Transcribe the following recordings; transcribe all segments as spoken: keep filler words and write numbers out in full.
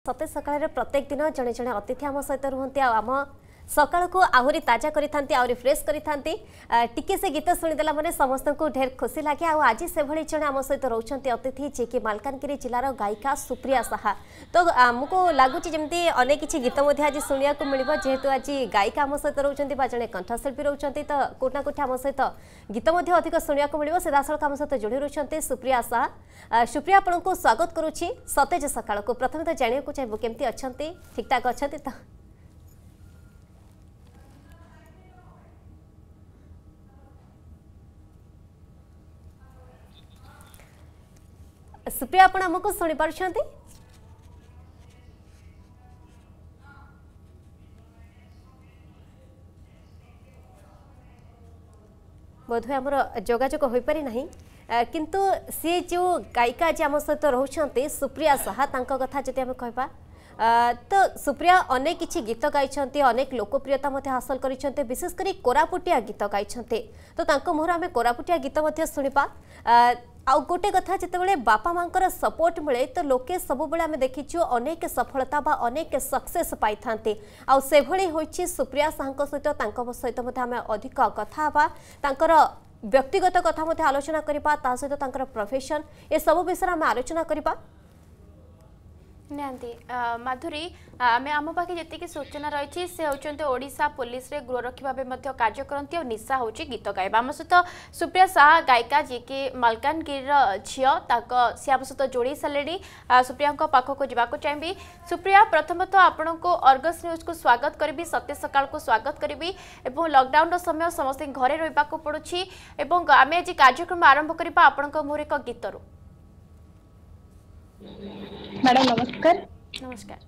सते सकाळ प्रत्येक दिन जड़े जड़े अतिथि आम सहित रुहति आम सकाळ को आहरी ताजा करिथांती आहरी फ्रेश करिथांती टिके से गीत शुणीदेला माने समस्त को ढेर खुशी लगे। आज से भली जड़े आम सहित रोचंती अतिथि जे कि मालकानगिरी जिलार गायिका सुप्रिया साहा। तो आमको लगुच जमी अनेक किसी गीत आज शुणा मिल जेहेतु आज गायिका आम सहित रोचंती बा जड़े कंठशिल्पी रोचंती तो कोटना कोठी आम सहित गीत अधिक शुणा मिल सीधासल आम सहित जोड़ी रोचंती सुप्रिया साहा। सुप्रिया आपन को स्वागत करुच्ची सतेज सकाळ को। प्रथम तो जानिया को चाहिए केमती अच्छा ठीक ठाक अच्छा तो सुप्रिया आपण हमको सुनी पारछंती? बोधवे आमर जोगाजोग हो पारि नहीं किंतु सी जो गायिका आज आम सहित रोचंती सुप्रिया साहा तांको कथा जदि आम कहबा तो सुप्रिया अनेक किछि गीत गाइछंती अनेक लोकप्रियता मध्य हासिल करिछंती विशेषकर कोरापुटिया गीत गाइछंती तो तांको मोहर आमे कोरापुटिया गीत मध्य सुनिपा। आउ गोटे कथा जितेबाला बापा मांकर सपोर्ट मिले तो लोके सब बेले आमे देखिछु अनेक सफलता बा अनेक सक्सेस पाई थांते आउ से भली होइछि सुप्रिया साहंक सहित तांको सहित मध्य आमे अधिक कथा बा तांकर व्यक्तिगत कथा मध्य आलोचना करिपा ता सहित तांकर प्रोफेशन ए सब विषय आमे आलोचना करिपा। निहांती माधुरी आमे आम पाखे जी सूचना रही से होचंते ओडिशा पुलिस रे गृहरक्षी भाव कार्य करती और निशा होची गीत गाइबा। आम सहित सुप्रिया साहा गायिका जी के मालकानगिरी झील सी आम सहित जोड़ी सारे सुप्रिया पाखक जावाक चाहिए। सुप्रिया प्रथमतः आपण को अर्गस न्यूज को स्वागत करी सत्य सकाळ को स्वागत करी लॉकडाउन समय समस्त घरे रही पड़ुछि आम आज कार्यक्रम आरंभ करबा आपण मोर एक गीतर। मैडम नमस्कार। नमस्कार।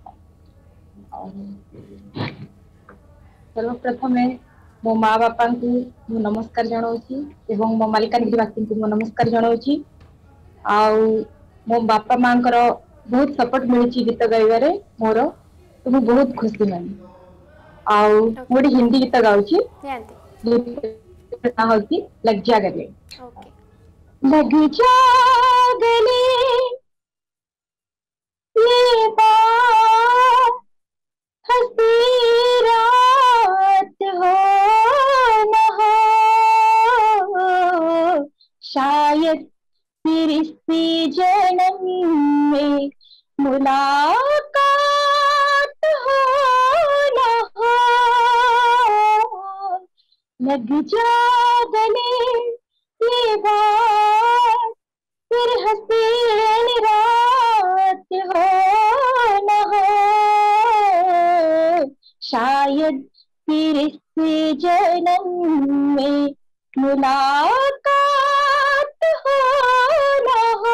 सर्वप्रथम मो माँ बापा को नमस्कार जनाऊँगी एवं मो मालिकानगिरीवासी को नमस्कार जनाऊँगी। आउ मो बापा माँ बहुत सपोर्ट मिली गीत गाइबारे मोर तो मुझे बहुत खुशी मानी। आउ गोटे हिंदी गीत गाउची लग जा गले लग जा गले ये बात हंसी रात हो न हो शायद फिर इसी जन्म में मुलाकात हो न हो लग जा गले ये बात फिर हंसी रात हो न हो शायद फिर इस जन्म में मुलाकात हो न हो।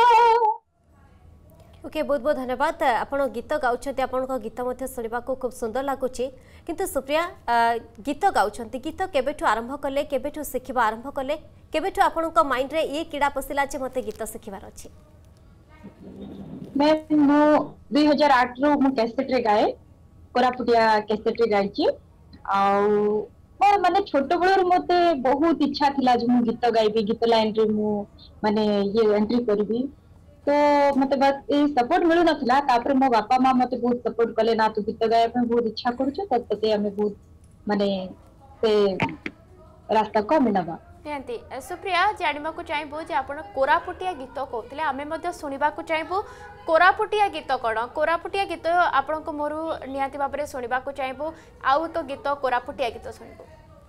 ओके बहुत बहुत धन्यवाद। आपण गीत गाउछंती आपण गीत मध्य सुनिबा को खूब सुंदर लागुची किंतु सुप्रिया गीत गाउछंती गीत केबेठु आरंभ कले केबेठु सिखिबा आरंभ कले केबेठु आपण माइंड रे ये कीड़ा पसिला जे मते गीत सिखिबार अछि? मैं मो दो हज़ार आठ रो मो कैसेट रे गाए कोरापुटिया कैसेट रे गाइची आउ मोर माने छोट बळर मते बहुत इच्छा थिला जे मु गीत गाइबी गीत लाइन रे मु माने ये एंट्री करबी तो मते बस ए सपोर्ट मिलु नथिला। तापर मो बापा मां मते बहुत सपोर्ट कले ना तू गीत गाय पे बहुत इच्छा करू छ तब तते हमें बहुत माने से रास्ता को मिलबा। निहांती सुप्रिया जानिबा को चाहिबो जे आपण कोरापुटिया गीत कहतले आमे मध्ये सुनिबा को चाहिबो कोरापुटिया गीत कोन कोरापुटिया गीत आपण को मोरु निहांती बाबरे सुनिबा को चाहिबो आउ तो गीत कोरापुटिया गीत सुनिबो।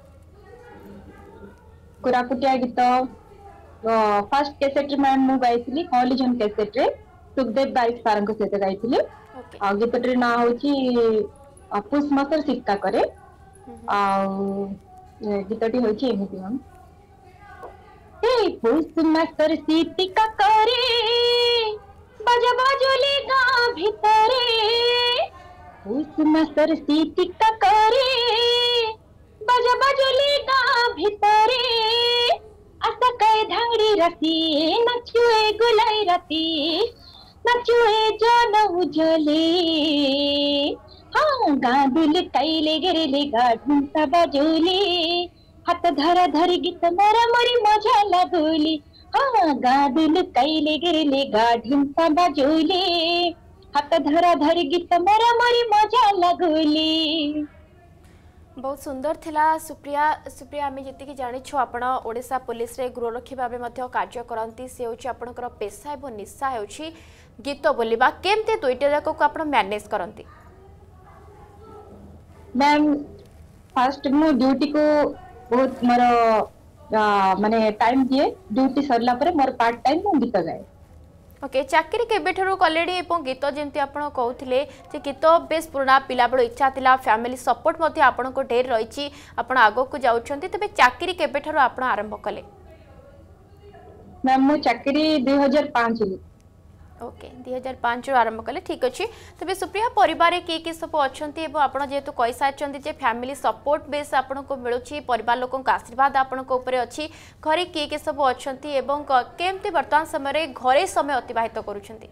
कोरापुटिया गीत फर्स्ट कैसेट में मु गाइथिली कॉलेजन कैसेट रे सुखदेव बारिक सारंग को सेते गाइथिली आ गीत रे ना होची पुष्प मासर सिक्का करे आ गीतटी होची एमिति हम ए पुष्प मासर सिक्का करे बाजा बाजोली गां भितरे पुष्प मासर सिक्का करे बाजा बाजोली गां भितरे आशा कई धांगड़ी राती नचुए गुलाई राती नचुए जन उजले हाँ गांधुल कैले गेले गाढुंता बाजोली हाथ धरा धरी गीत मरा मरी मजा लागोली हाँ गांधुल कैले गेले गाढुंता बाजोली हाथ धरा धरी गीत मरा मरी मजा लगुली। बहुत सुंदर थिला सुप्रिया। सुप्रिया आम जी जानी आपण ओडिशा पुलिस रे गृहरक्षी भाव कार्य करती से हूँ आपंकर पेशा और निशा हो गीत बोलवा केमती दुईटा जाक को आप मैनेज करती? मैम फास्ट मु ड्यूटी को बहुत मोर माने टाइम दिए, ड्यूटी सरला पर मोर पार्ट टाइम मु गीत गाए। ओके चाकरी केबेठरू कलेडी एवं गीत जमती आपण कहते जे गीत बेस पुराना पिला बेल इच्छा थिला, फैमिली सपोर्ट मध्य आपण को ढेर रही, आपण आगो को जाउछंती, तबे चाकरी केबेठरू आपण आरंभ कले? मैम मु चाकरी दो हज़ार पाँच रे। ओके दो हज़ार पाँच रो आरंभ कले, ठीक अच्छे। तबे सुप्रिया परिवार के के सब अच्छंती एवं आपण जेतु कहि साचंती जे फैमिली सपोर्ट बेस आपण को मिलुची, परिवार लोकन का आशीर्वाद आपण को ऊपर अछि, घरे के के सब अच्छंती एवं केमते वर्तमान समय रे घरे समय अतिबाहित करूछंती?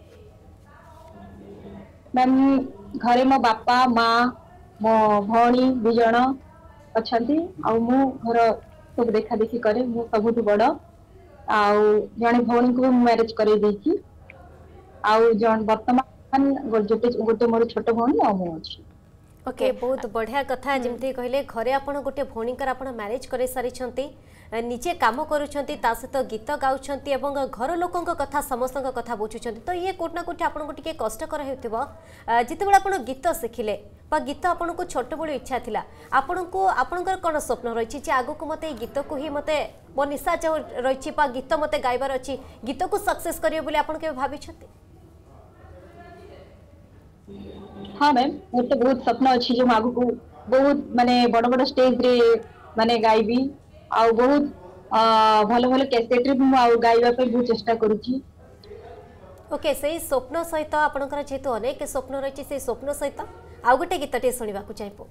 मैम घरे मो बापा माँ मो भौणी दु जण अच्छंती आ मु घर सब देखा देखी करे, मु सबुठ बड़ आ जने भौणी को मैरिज करे देछि आउ जन वर्तमान गोटे गोटे मोर छोट भौणी आ मु अछि। ओके बहुत बढ़िया कथा जेमती कहले घरे आपण गोटे भौणीकर आपण मैरिज करे सारी छंती, निजे काम करूछंती, ता सहित गीत गाउछंती एवं घर लोकंक कथा समस्तक कथा बुझुछंती। तो ये कोटना कोटी आपण को टिके कष्टकर हेउतिबो जितेबेला आपण गीत सिखिले बा गीत आपण को छोट बड़ इच्छा थिला, आपण को आपणकर कोन स्वप्न रहिछि जे आगो को मते गीत को ही मते मो निशा जो रहिछि बा गीत मते गाइबार अछि, गीत को सक्सेस करियो बोली आपण के भाबि छथि? हाँ मैम मोर तो बहुत सपना अच्छी जो आगु को बहुत माने बड़ बड़ स्टेज रे माने गाइबी आ बहुत भलो भलो कैसेट रे आ गाइबा पे बहुत चेष्टा करूची। ओके सही स्वप्न सहित आपनकर जेतु अनेक स्वप्न रहिछि, से स्वप्न सहित आ गोटे गीतटे सुनिबा को चाहबो?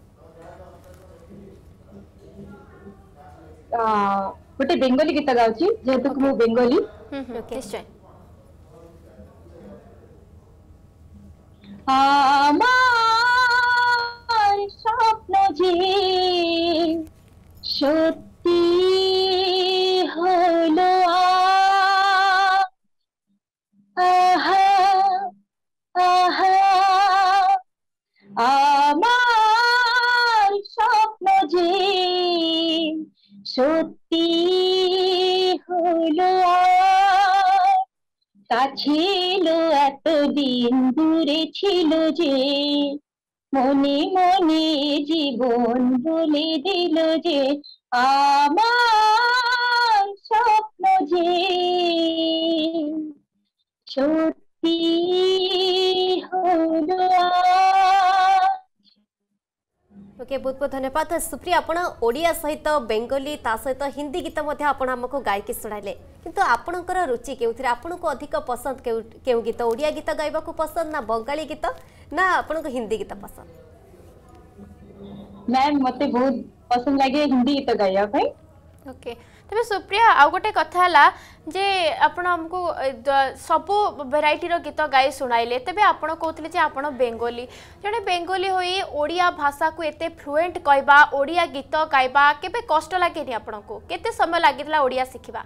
आ गोटे बेंगली गीत गाउची जेतु को बेंगली। ओके निश्चय। আমার স্বপ্ন যে সত্যি হলো আহা আহা আমার স্বপ্ন যে সত্যি হলো ছিল এতদিন দূরে ছিল যে মনে মনে জীবন বলে দিল যে আমার স্বপ্ন যে সত্যি হলো। ओके बहुत बहुत धन्यवाद सुप्रिया। आपण ओडिया सहित बेंगली ता सहित हिंदी गीत आपण आमको गायकी सुनाइले, किंतु आपणकर रुचि केउथिरे, आपनको अधिक पसंद केउ गीत? ओडिया गीत गाइबा को पसंद ना बंगाली गीत ना आपनको हिंदी गीत पसंद? मैम मते बहुत पसंद लागे हिंदी गीत गाइया पे। ओके तबे सुप्रिया आ गोटे कथा हला जे आपण हमको सब वेराइटी रो गीत गाई सुनाइले, तबे आपण कहतले जे आपण बेंगली जने बेंगली होई ओडिया भाषा को एते फ्लुएंट कहबा, ओडिया गीत गाइबा केबे कष्ट लागेनी आपनको? केते समय लागितला ओडिया सिखिबा?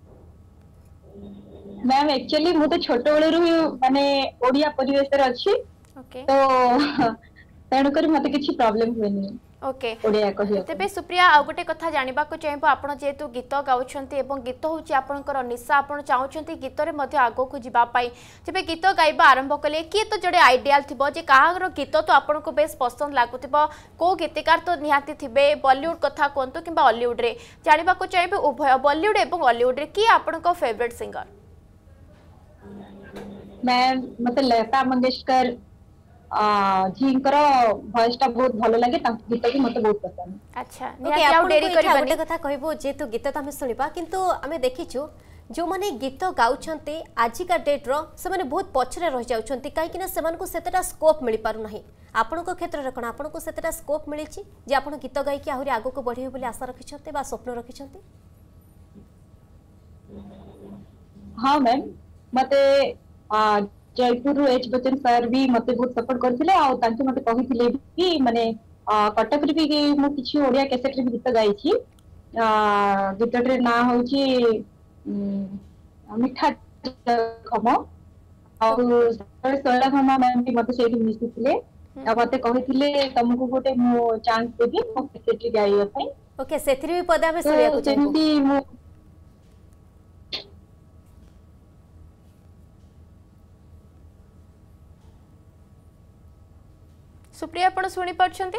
मैम एक्चुअली मु तो छोट बेलरु माने ओडिया परिवेश रे अछि। ओके तो तेणु करी मते किछि प्रॉब्लम होइनी। ओके ओडिया कहियो। तबे सुप्रिया आ गोटे कथा जानिबा को चाहबो, आपण जेतु गीत गाउछंती एवं गीत होउची आपणकर निशा, आपण चाहउछंती गीत रे मध्ये आगो को जिबा पाई, तबे गीत गाइबा आरंभ कले कि तो जडे आइडियल थिबो जे काहार गीत तो आपण को बेस पसंद लागुथिबो, को गीतकार तो निहाती थिबे, बॉलीवुड कथा कोंतो किबा हॉलीवुड रे जानिबा को चाहबो उभय बॉलीवुड एवं हॉलीवुड रे कि आपण को फेवरेट सिंगर? मैम मते लता मंगेशकर जींकर वॉइस टा बहुत भलो लागे, तांको गीत भी मते बहुत पसंद। अच्छा ओके आपण डेरी करी गोटे कथा कहबो जेतु गीत त हम सुनिबा, किंतु हमें देखिछु जो माने गीत गाउछंती आजिका डेट रो से माने बहुत पछरे रह जाउछंती, काहे कि ना सेमान को सेतटा स्कोप मिली पारु नाही। आपण को क्षेत्र रे कोन आपण को सेतटा स्कोप मिलिछि जे आपण गीत गाई कि आहुरी आगो को बढ़ियो बोली आशा रखिछंती बा स्वप्न रखिछंती? हाँ मैम मते जयपुर एच बच्चन सर भी मते बहुत सपोर्ट करथिले आ तांके मते कहिथिले कि माने कटक रे भी मु किछि ओडिया कैसेट रे गीत गाई छी। गीत रे ना होची मिठा खम शैला भामा मैम भी मते सेठी मिसिथिले आ मते कहिथिले तुमको गोटे मो चांस देबी मो कैसेट गाइबा पई। ओके सेथिरि भी पदे हम सुनिया को चाहबो। जेमती मो सुप्रिया आपण सुनी पाछंती?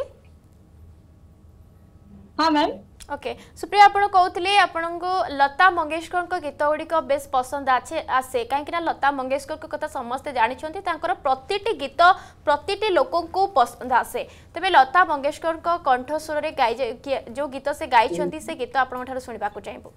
हां मैम। ओके सुप्रिया आपण कहउतले आपण को लता मंगेशकर को गीत गुडी को बेस पसंद आछे आसे काहे कि ना लता मंगेशकर को कथा समस्त जानि छथि तांकर प्रतिटी गीत प्रतिटी लोकन को पसंद आसे। तबे लता मंगेशकर को कंठ स्वर रे गाय जो गीत से गाई छथि से गीत आपण ठार सुनिबा को चाहबो।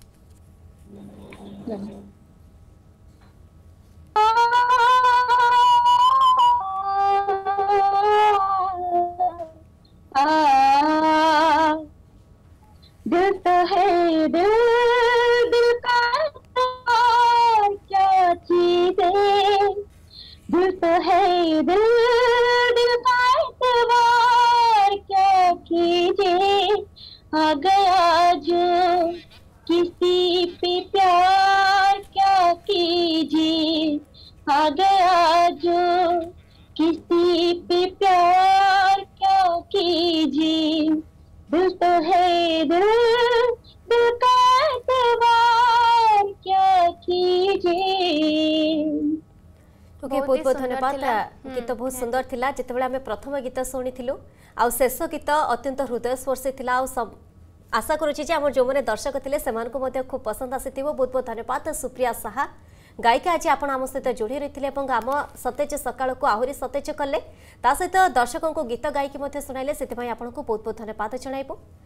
दिल तो है दिल दिल का एतबार क्या चीज है, दिल तो है दिल दिल का एतबार क्या कीजिए, आ गया जो किसी पे प्यार क्या कीजिए, आ गया जो किसी पे प्यार क्या कीजिए, दिल तो है दिल दिल का एतबार क्या कीजिए। ओके बहुत बहुत धन्यवाद। गीत बहुत सुंदर थिला जितेबाला आम प्रथम गीत शुणिलु आ शेष गीत अत्यंत हृदयस्पर्शी थिला आ आशा करुच्ची जे आम जो मैंने दर्शक थे से खूब पसंद आसी। बहुत बहुत धन्यवाद सुप्रिया साहा गायिका आज आप आम सहित जोड़ी रही आम सतेज सकाल को आहरी सतेज कले ता सहित दर्शकों को गीत गायकी शुणाइले से आपको बहुत बहुत धन्यवाद जणाइबो।